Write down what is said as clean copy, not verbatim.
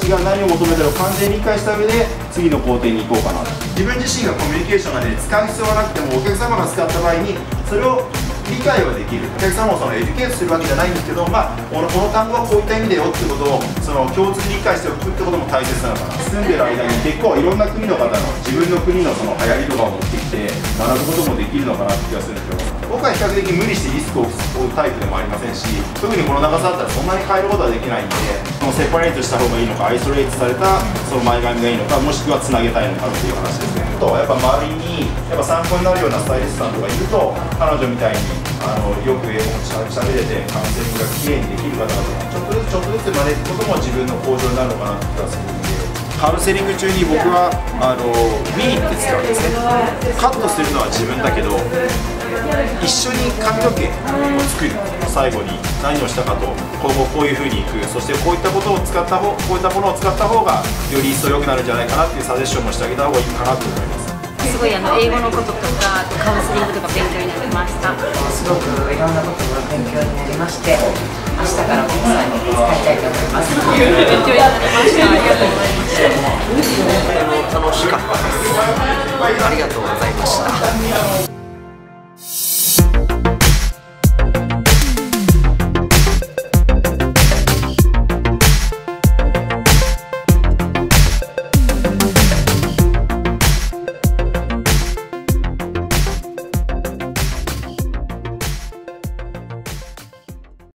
ちが何を求めてるか完全に理解した上で次の工程に行こうかなと。自分自身がコミュニケーションがね使う必要はなくても、お客様が使った場合にそれを理解はできる、お客様をそのエデュケートするわけじゃないんですけど、この単語はこういった意味だよっていうことをその共通に理解しておくってことも大切なのかな。住んでる間に結構いろんな国の方の自分の国のその流行りとかを持ってきて学ぶこともできるのかなって気がするんですけど、僕は比較的無理してリスクを負うタイプでもありませんし、特にこの長さだったらそんなに変えることはできないんで、そのセパレートした方がいいのか、アイソレートされたその前髪がいいのか、もしくはつなげたいのかっていう話ですね。とやっぱ周りにやっぱ参考になるようなスタイリストさんとかいると、彼女みたいによく英語もしゃべれてカウンセリングがきれいにできる方々がちょっとずつ真似ることも自分の向上になるのかなって気がするので、カウンセリング中に僕はウィーって使うんですね。カットするのは自分だけど、一緒に髪の毛を作る、最後に何をしたかと、今後こういう風にいく、そしてこういったことを使ったこういったものを使った方がより一層良くなるんじゃないかなっていうサジェッションもしてあげた方がいいかなと思います。 すごい英語のこととかカウンセリングとか勉強になりました。 すごくいろんなことが勉強になりまして、明日から国際に使いたいと思います。 勉強になりました。ありがとうございました。 とても楽しかったです。ありがとうございました。